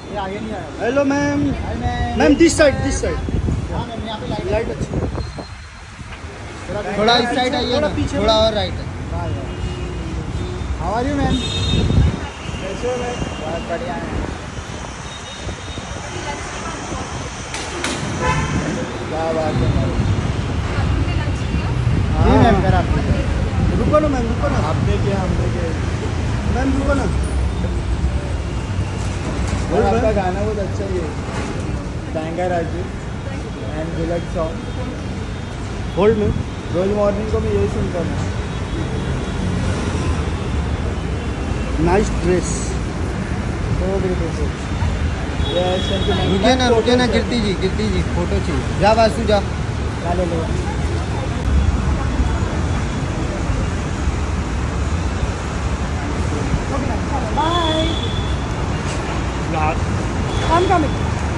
ये आगे नहीं आया। Hello ma'am. Ma'am this side हाँ मैम, यहाँ पे लाइट अच्छी है। थोड़ा इस साइड आइए, थोड़ा पीछे, थोड़ा और राइट है। How are you ma'am? कैसे हो मैम? बहुत बढ़िया है। क्या बात है मैम। जी मैम, कर आप रुको ना मैम, रुको ना। आपने किया, हमने किया। मैम रुको ना। और आपका गाना बहुत अच्छा ही है, Tiger Raju and deluxe song. Hold में। रोज मॉर्निंग को मैं यही सुनता हूँ। Nice dress. रुके ना कीर्ति जी फोटो चाहिए। जा वासु जा, ले लो। I'm coming.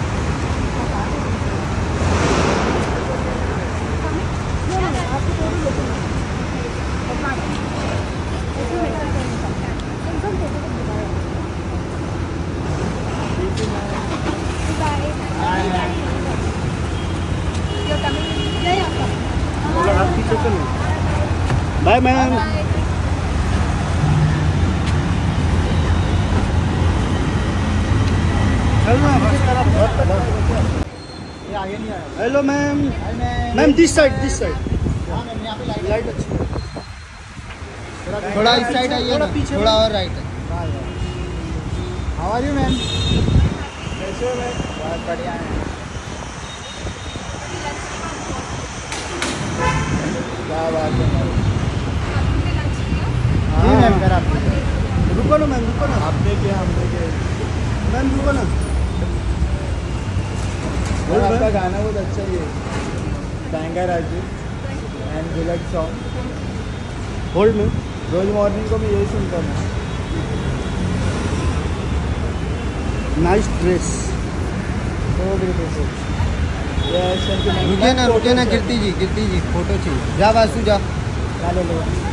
Bye ma'am. ये आगे नहीं आया। Hello ma'am. Ma'am this side हाँ मैम, यहाँ पे लाइट अच्छी है। थोड़ा इस साइड आइए, थोड़ा पीछे, थोड़ा और राइट है। How are you ma'am? कैसे हो मैम? बहुत बढ़िया है। क्या बात है मैम। जी मैम, कर आप रुको ना मैम, रुको ना। आपने किया, हमने किया। मैम रुको ना। और आपका गाना बहुत अच्छा ही है, Tiger Raju and deluxe song. Hold में। रोज मॉर्निंग को मैं यही सुनता हूँ। Nice dress. रुके ना कीर्ति जी फोटो चाहिए। जा वासु जा, ले लो।